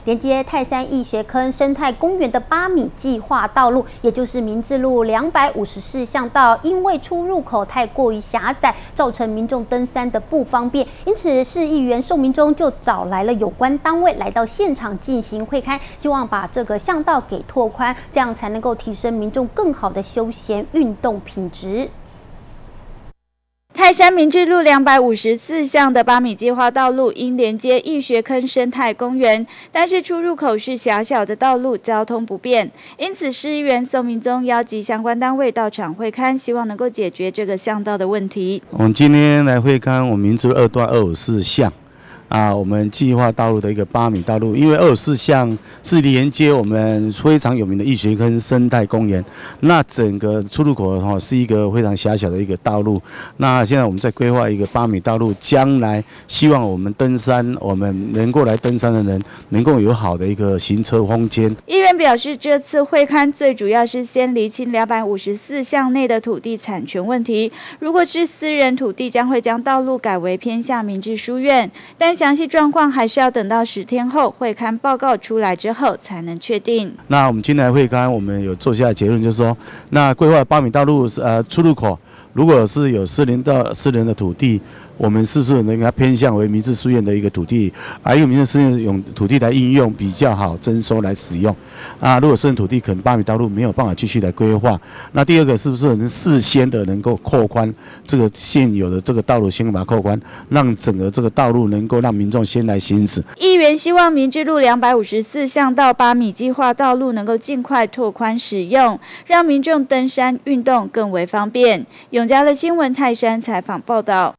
连接泰山义学坑生态公园的8米计划道路，也就是明志路254巷道，因为出入口太过于狭窄，造成民众登山的不方便。因此，市议员宋明忠就找来了有关单位来到现场进行会勘，希望把这个巷道给拓宽，这样才能够提升民众更好的休闲运动品质。 泰山明志路254巷的8米计划道路，因连接义学坑生态公园，但是出入口是狭小的道路，交通不便。因此，市议员宋明忠邀集相关单位到场会勘，希望能够解决这个巷道的问题。 我们今天来会勘我们明志路2段254巷。我们计划道路的一个8米道路，因为254巷是连接我们非常有名的义学坑生态公园，那整个出入口是一个非常狭小的一个道路。那现在我们在规划一个8米道路，将来希望我们登山，我们能够来登山的人能够有好的一个行车空间。 议员表示，这次会勘最主要是先厘清254巷内的土地产权问题。如果是私人土地，将会将道路改为偏向明志书院，但详细状况还是要等到10天后会勘报告出来之后才能确定。 那我们今天来会勘，我们有做下结论，就是说，那规划8米道路出入口，如果是有私人的土地，我们是不是能够偏向为明志书院的一个土地，用明志书院用土地来运用比较好，征收来使用。如果私人土地可能8米道路没有办法继续来规划。那第二个是不是能事先的能够扩宽这个现有的这个道路，先把它扩宽，让整个这个道路能够让民众先来行驶。 议员希望明志路254巷到8米计划道路能够尽快拓宽使用，让民众登山运动更为方便。永嘉的新闻泰山采访报道。